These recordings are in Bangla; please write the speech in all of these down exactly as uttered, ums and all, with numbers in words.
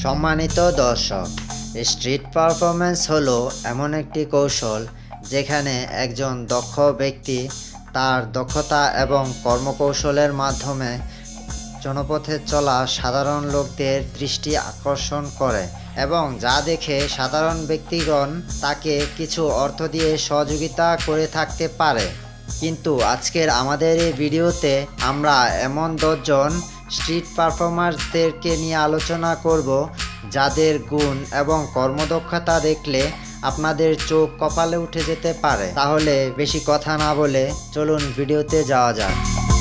সম্মানিত দর্শক, স্ট্রিট পারফরম্যান্স হলো এমন একটি কৌশল যেখানে একজন দক্ষ ব্যক্তি তার দক্ষতা এবং কর্মকৌশলের মাধ্যমে জনপথে চলা সাধারণ লোকদের দৃষ্টি আকর্ষণ করে এবং যা দেখে সাধারণ ব্যক্তিগণ তাকে কিছু অর্থ দিয়ে সহযোগিতা করে থাকতে পারে। কিন্তু আজকের আমাদের এই ভিডিওতে আমরা এমন দশজন স্ট্রিট পারফর্মারদেরকে নিয়ে আলোচনা করব যাদের গুণ এবং কর্মদক্ষতা দেখলে আপনাদের চোখ কপালে উঠে যেতে পারে। তাহলে বেশি কথা না বলে চলুন ভিডিওতে যাওয়া যাক।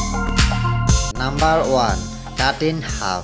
Number one, cut in half.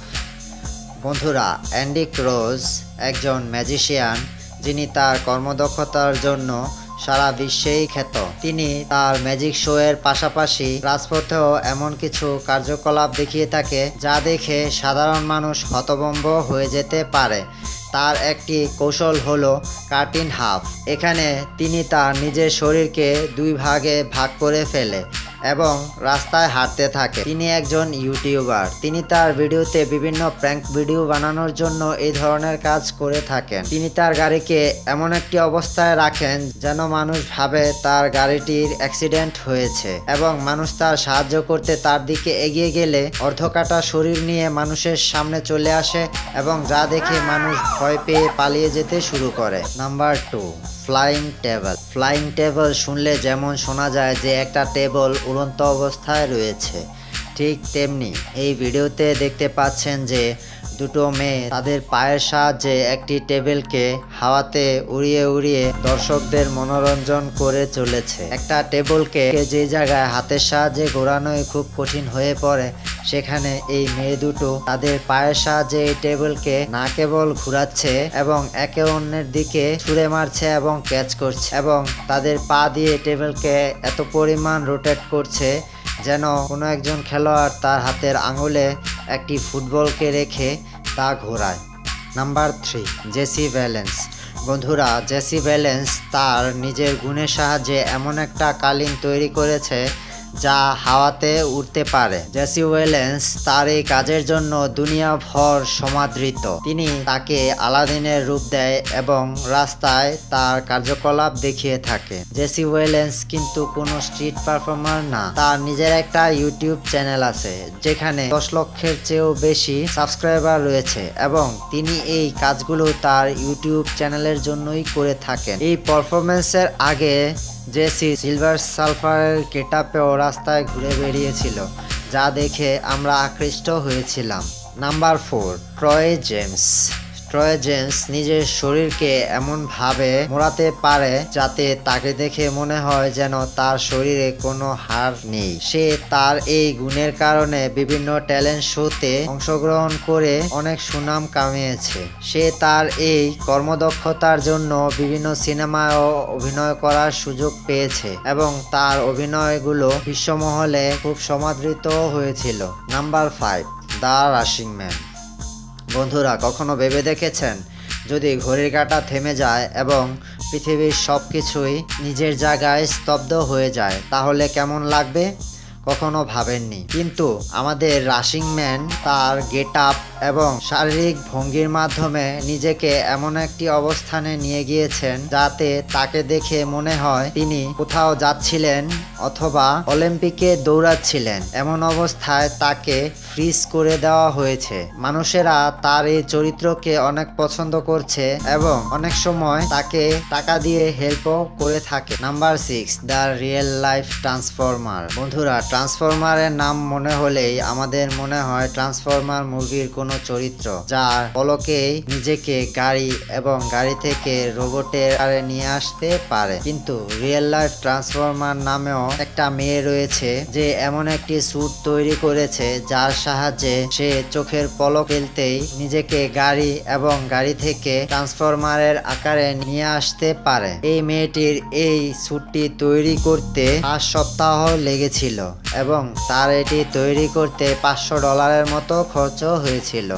বন্ধুরা, অ্যান্ডি ক্রোজ একজন ম্যাজিশিয়ান যিনি তার কর্মদক্ষতার জন্য সারা বিশ্বেই খ্যাত। তিনি তার ম্যাজিক শো এর পাশাপাশি রাজপথেও এমন কিছু কার্যকলাপ দেখিয়ে থাকে যা দেখে সাধারণ মানুষ হতভম্ব হয়ে যেতে পারে। তার একটি কৌশল হলো কাটিন হাফ। এখানে তিনি তার নিজের শরীরকে দুই ভাগে ভাগ করে ফেলে এবং রাস্তায় হাঁটতে থাকে। তিনি একজন ইউটিউবার। তিনি তার ভিডিওতে বিভিন্ন প্র্যাঙ্ক ভিডিও বানানোর জন্য এই ধরনের কাজ করে থাকেন। তিনি তার গাড়িকে এমন একটি অবস্থায় রাখেন যেন মানুষ ভাবে তার গাড়িটির অ্যাক্সিডেন্ট হয়েছে এবং মানুষ তার সাহায্য করতে তার দিকে এগিয়ে গেলে অর্ধকাটা শরীর নিয়ে মানুষের সামনে চলে আসে এবং যা দেখে মানুষ ভয় পেয়ে পালিয়ে যেতে শুরু করে। Number two, flying table. Flying table শুনলে যেমন শোনা যায় যে একটা টেবল উড়ন্ত অবস্থায় রয়েছে, ঠিক তেমনি এই ভিডিওতে দেখতে পাচ্ছেন যে দুটো মেয়ে তাদের পায়ের সাহায্যে একটি টেবিলকে হাওয়াতে উড়িয়ে উড়িয়ে দর্শকদের মনোরঞ্জন করে চলেছে। একটা টেবিলকে যে জায়গায় হাতের সাহায্যে ঘোরানোই খুব কঠিন হয়ে পড়ে, সেখানে এই মেয়ে দুটো তাদের পায়ের সাহায্যে এই টেবিলকে না কেবল ঘুরাচ্ছে এবং একে অন্যের দিকে ছুঁড়ে মারছে এবং ক্যাচ করছে এবং তাদের পা দিয়ে টেবিলকে এত পরিমাণ রোটেট করছে যেন কোনো একজন খেলোয়াড় তার হাতের আঙুলে একটি ফুটবলকে রেখে তা ঘোরায়। Number three, Jesse Valance. বন্ধুরা, জেসি ভ্যালেন্স তার নিজের গুণের সাহায্যে এমন একটা কালীন তৈরি করেছে যা হাওয়াতে উড়তে পারে। জেসি ভ্যালেন্স তার এই কাজের জন্য দুনিয়া ভর সমাদৃত। তিনি তাকে আলাদিনের রূপ দেয় এবং রাস্তায় তার কার্যকলাপ দেখিয়ে থাকে। জেসি ভ্যালেন্স কিন্তু কোনো স্ট্রিট পারফর্মার না। তার নিজের একটা ইউটিউব চ্যানেল আছে যেখানে দশ লক্ষের চেয়েও বেশি সাবস্ক্রাইবার রয়েছে এবং তিনি এই কাজগুলো তার ইউটিউব চ্যানেলের জন্যই করে থাকেন। এই পারফরমেন্সের আগে জেসি সিলভার সালফারের গেটআপেও রাস্তায় ঘুরে বেরিয়েছিল, যা দেখে আমরা আকৃষ্ট হয়েছিলাম। Number four, Troy James. Troy James নিজের শরীরকে এমনভাবে মোড়াতে পারে যাতে তাকে দেখে মনে হয় যেন তার শরীরে কোনো হাড় নেই। সে তার এই গুণের কারণে বিভিন্ন ট্যালেন্ট শোতে অংশগ্রহণ করে অনেক সুনাম কামিয়েছে। সে তার এই কর্মদক্ষতার জন্য বিভিন্ন সিনেমায়ও অভিনয় করার সুযোগ পেয়েছে এবং তার অভিনয়গুলো বিশ্বমহলে খুব সমাদৃত হয়েছিল। Number five, the rushing man. বন্ধুরা, কখনো ভেবে দেখেছেন যদি ঘড়ির কাঁটা থেমে যায় এবং পৃথিবীর সব কিছুই নিজের জায়গায় স্তব্ধ হয়ে যায় তাহলে কেমন লাগবে? কখনো ভাবেননি, কিন্তু আমাদের রাশিং ম্যান তার গেট আপ এবং শারীরিক ভঙ্গির মাধ্যমে নিজেকে এমন একটি অবস্থানে নিয়ে গিয়েছেন যাতে তাকে দেখে মনে হয় তিনি কোথাও যাচ্ছিলেন অথবা অলিম্পিকে দৌড়াচ্ছিলেন। এমন অবস্থায় তাকে ফ্রিজ করে দেওয়া হয়েছে। মানুষেরা তার এই চরিত্রকে অনেক পছন্দ করছে এবং অনেক সময় তাকে টাকা দিয়ে হেল্পও করে থাকে। Number six, the real life transformer. বন্ধুরা, ট্রান্সফর্মারের নাম মনে হলেই আমাদের মনে হয় ট্রান্সফর্মার মুভির কোনো চরিত্র যার পলকেই নিজেকে গাড়ি এবং গাড়ি থেকে রোবটের আকারে নিয়ে আসতে পারে। কিন্তু রিয়েল লাইফ ট্রান্সফর্মার নামেও একটা মেয়ে রয়েছে যে এমন একটি স্যুট তৈরি করেছে যার সাহায্যে সে চোখের পলক ফেলতেই নিজেকে গাড়ি এবং গাড়ি থেকে ট্রান্সফর্মারের আকারে নিয়ে আসতে পারে। এই মেয়েটির এই স্যুটটি তৈরি করতে পাঁচ সপ্তাহ লেগেছিল এবং তার এটি তৈরি করতে পাঁচশো ডলারের মতো খরচ হয়েছিল।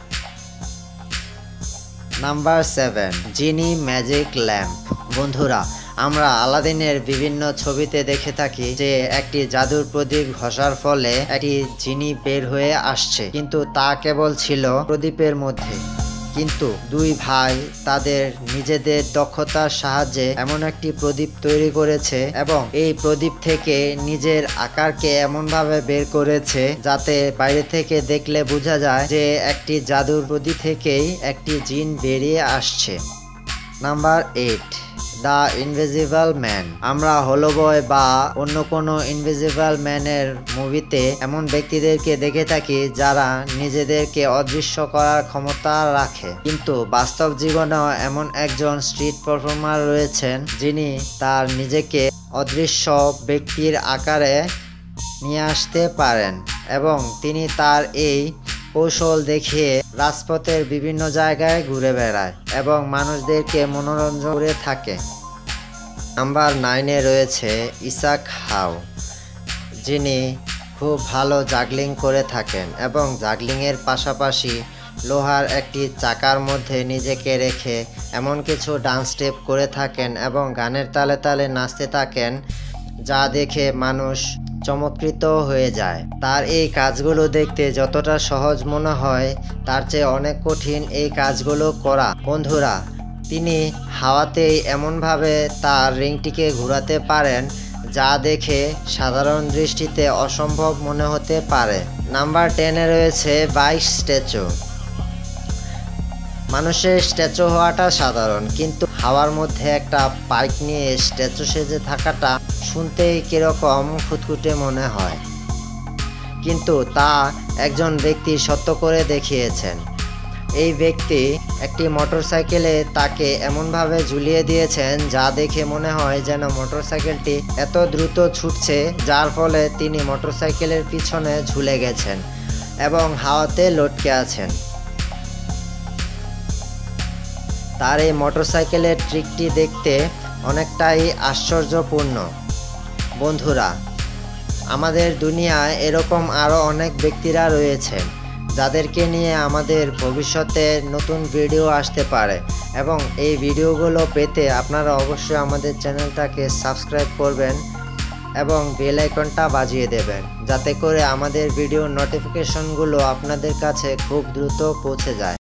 Number seven, genie magic lamp. বন্ধুরা, আমরা আলাদিনের বিভিন্ন ছবিতে দেখে থাকি যে একটি জাদুর প্রদীপ ঘষার ফলে একটি জিনি বের হয়ে আসছে, কিন্তু তা কেবল ছিল প্রদীপের মধ্যে। কিন্তু দুই ভাই তাদের নিজেদের দক্ষতার সাহায্যে এমন একটি প্রদীপ তৈরি করেছে এবং এই প্রদীপ থেকে নিজের আকারকে এমনভাবে বের করেছে যাতে বাইরে থেকে দেখলে বোঝা যায় যে একটি জাদুর প্রদীপ থেকেই একটি জিন বেরিয়ে আসছে। Number eight, the invisible man. আমরা হলোবয় বা অন্য কোনো ইনভিজিবল ম্যানের মুভিতে এমন ব্যক্তিদেরকে দেখে থাকি যারা নিজেদেরকে অদৃশ্য করার ক্ষমতা রাখে, কিন্তু বাস্তব জীবনেও এমন একজন স্ট্রিট পারফর্মার রয়েছেন যিনি তার নিজেকে অদৃশ্য ব্যক্তির আকারে নিয়ে আসতে পারেন এবং তিনি তার এই কৌশল দেখিয়ে রাজপথের বিভিন্ন জায়গায় ঘুরে বেড়ায় এবং মানুষদেরকে মনোরঞ্জন করে থাকে। নাম্বার নাইনে রয়েছে ইসাক হাউ, যিনি খুব ভালো জাগলিং করে থাকেন এবং জাগলিংয়ের পাশাপাশি লোহার একটি চাকার মধ্যে নিজেকে রেখে এমন কিছু ডান্স স্টেপ করে থাকেন এবং গানের তালে তালে নাচতে থাকেন যা দেখে মানুষ চমৎকৃত হয়ে যায়। তার এই কাজগুলো দেখতে যতটা সহজ মনে হয় তার চেয়ে অনেক কঠিন এই কাজগুলো করা। বন্ধুরা, তিনি হাওয়াতেই এমনভাবে তার রিংটিকে ঘোরাতে পারেন যা দেখে সাধারণ দৃষ্টিতে অসম্ভব মনে হতে পারে। নাম্বার টেনে রয়েছে বাইশ স্ট্যাচু। মানুষের স্ট্যাচু হওয়াটা সাধারণ, কিন্তু হাওয়ার মধ্যে একটা পাইক নিয়ে স্ট্যাচু সেজে থাকাটা শুনতেই কিরকম খুঁতখুঁটে মনে হয়, কিন্তু তা একজন ব্যক্তি সত্য করে দেখিয়েছেন। এই ব্যক্তি একটি মোটরসাইকেলে তাকে এমনভাবে ঝুলিয়ে দিয়েছেন যা দেখে মনে হয় যেন মোটরসাইকেলটি এত দ্রুত ছুটছে যার ফলে তিনি মোটরসাইকেলের পিছনে ঝুলে গেছেন এবং হাওয়াতে লটকে আছেন। তার এই মোটরসাইকেলের ট্রিকটি দেখতে অনেকটাই আশ্চর্যপূর্ণ। বন্ধুরা, আমাদের দুনিয়ায় এরকম আরও অনেক ব্যক্তিরা রয়েছেন যাদেরকে নিয়ে আমাদের ভবিষ্যতে নতুন ভিডিও আসতে পারে এবং এই ভিডিওগুলো পেতে আপনারা অবশ্যই আমাদের চ্যানেলটাকে সাবস্ক্রাইব করবেন এবং বেল আইকনটা বাজিয়ে দেবেন যাতে করে আমাদের ভিডিও নোটিফিকেশনগুলো আপনাদের কাছে খুব দ্রুত পৌঁছে যায়।